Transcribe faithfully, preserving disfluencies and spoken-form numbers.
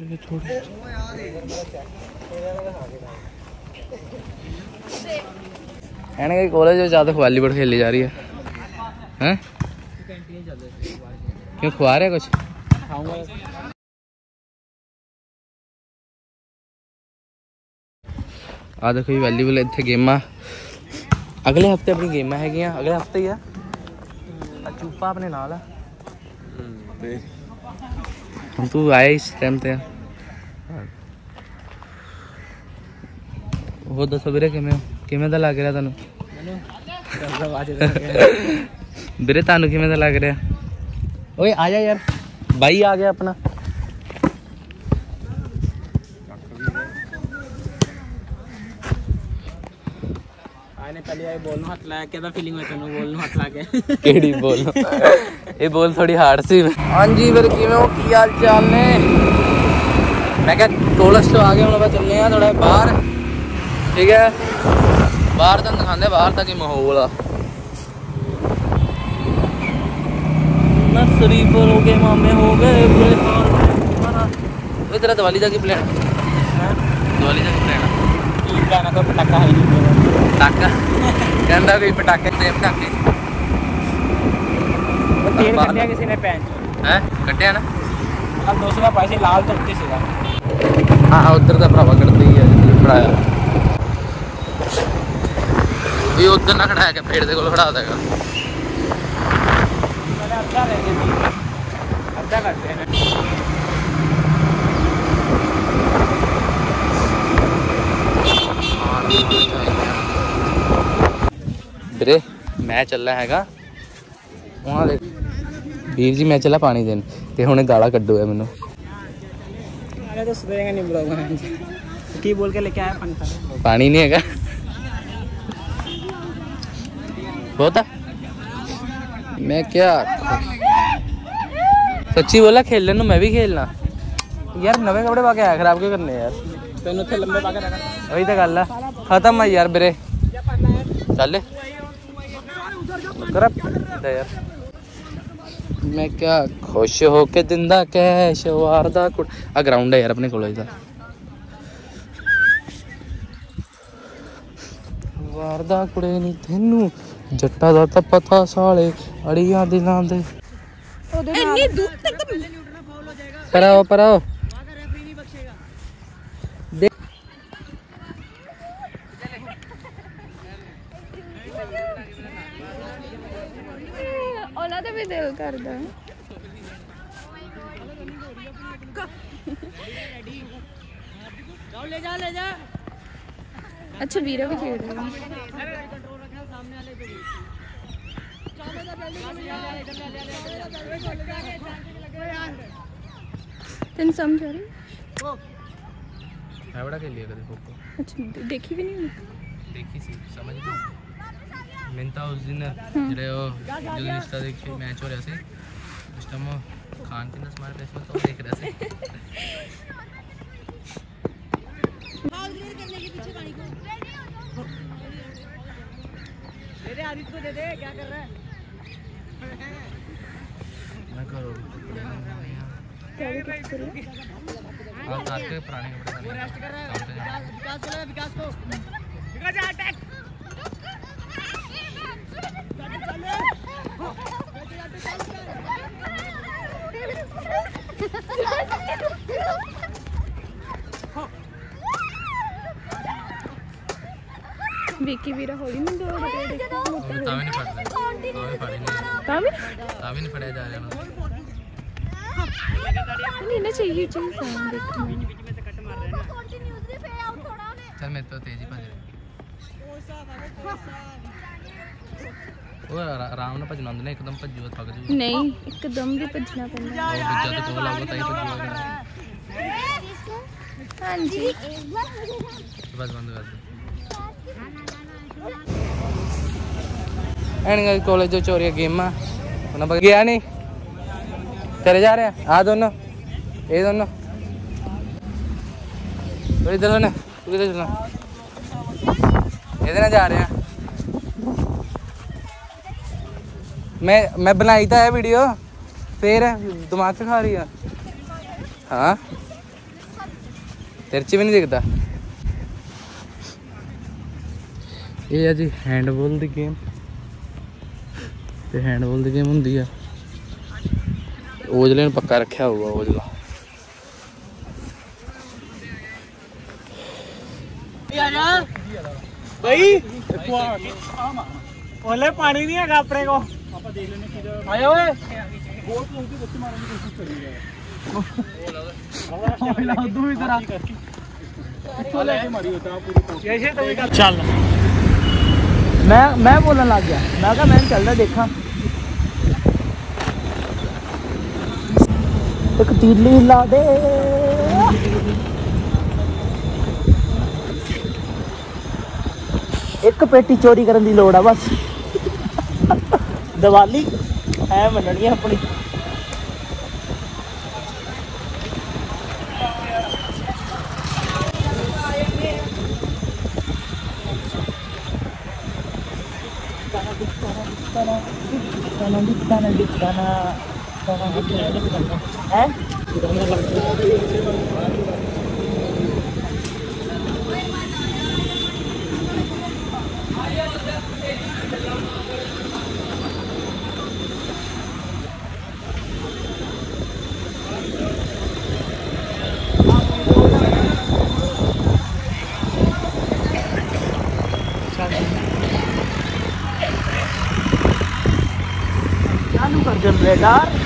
एने कॉलेज में ज्यादा वॉलीबॉल खेली जा रही है हैं? क्यों खुआ रहे कुछ? आ देखो ये वॉलीबॉल इतने गेमां अगले हफ्ते अपनी गेमां है अगले हफ्ते ही है। चूपा अपने नाल है हम तू आया इस टाइम ते वो दसो वीरे किवें किवें दा लग रहा तुहानू? वीरे तुहानू किवें दा लग रहा? ओए आ जा यार भाई आ गया अपना। बॉल नूं हथ लाया केदा फीलिंग होई तैनूं बॉल नूं हथ ला के? केड़ी बॉल? ये बॉल थोड़ी हार्ड सी। हाँ जी फिर किवें हो की हाल चाल ने? मैं क्या कॉलेज तो आ गए हम चलने हैं थोड़ा बाहर ठीक है बाहर तो दिखाते बाहर तक ही माहौल आ नर्सरी पर हो गए मामे हो गए बुरे हाल में। तेरा दिवाली का की प्लान? दिवाली का की प्लान? प्लान कोई पटाखा है नहीं पटाखा कहता कोई पटाखे दे पटाखे तेल कटिया किसी ने पैन है कटिया ना अब दो सौ का पैसे लाल तो उत्ती सीगा। हाँ उधर का भरावा करते ही है खड़ाया ये उधर ना खड़ाया क्या पेड़ दे को खड़ा देगा अद्धा करते हैं ਵੀਰੇ मैं ਚੱਲਾ ਹੈਗਾ वहाँ देख वीर जी मैं चला पानी देन ते हुणे गाला कड्डो है मैनू। अरे तो सुधरेगा नहीं ब्लॉग में की बोल के लेके आया पानी पानी नहीं हैगा बहुत मैं क्या सच्ची बोला खेलने नू मैं भी खेलना यार नवे कपड़े पा के आया खराब क्यों करने यार तेन उत्थे लंबे पा के रखा वही तो गल है खत्म है यार ਵੀਰੇ चल कर यार मैं क्या खुश हो के दिंदा कैश वारदा आ ग्राउंड है यार अपने कॉलेज का वारदा कुड़े नी तेनू जट्टा दा तां पता साले अड़ियां दिलां दे इतनी दूर तक पराओ पराओ ओला तो भी दिल करदा ले जा ले जा। अच्छा वीरा भी खेल रहा है तेन समझ आ रही है बड़ा खेल लिया कभी खो-खो? अच्छा देखी भी नहीं देखी सी समझ नहीं मैं तो उस दिन जेडे ओ जो इंस्टा देखी मैच हो रहा से उस टाइम खान पीन स्मार्ट प्लेस में तो देख रहा से बॉल क्लियर करने के पीछे पानी को दे दे आदित्य को दे दे क्या कर रहा है मैं करो क्या कर रहा है हां तार के पुराने कपड़े वो रेस्ट कर रहा है विकास चला विकास को विकास अटैक विकी वीरा होली में दो बटे देखो तावे नहीं पड़ रहा तावे पड़े नहीं तावे तावे नहीं पड़े जा रहे हैं नहीं ना चाहिए चीज सामने देखो बीच बीच में से कट मार रहे हैं ना कंटीन्यूअसली पे आउट थोड़ा ने चल मैं तो तेजी भज रहा वो आराम ना भजना नहीं एकदम भज्जू थक जू नहीं एकदम भी भजना पैंदा वो बिच्चा तो कोल आऊगा ताई भज्जूगा हां जी बस बंद कर दो एन कॉलेज जो चोरी गेमां उन्हें पता गया नहीं करे जा रहे हैं आ दोनों ये दोनों तो इधर ना इधर चलना इधर ना जा रहे हैं मैं मैं बनाई था है वीडियो फिर दिमाग से खा रही है हाँ तेरे च भी नहीं दिखता। ये है जी हैंडबॉल दी गेम ते हैंडबॉल दी गेम होंदी है। ओजले ने पक्का रखा हुआ ओजला। भाई ओले पानी नहीं है अपने को आया ओए गोल को उनकी बच्चे मारने की कोशिश करी है दो इधर आ किसको लेके मारी होता है पूरी ऐसे तो चल मैं मैं बोलने लग गया मैं कहा मैं चल रहा देखा एक तीली ला दे एक पेटी चोरी करने की लोड़ है बस दिवाली है मननी अपनी है चालू कर जनरेटर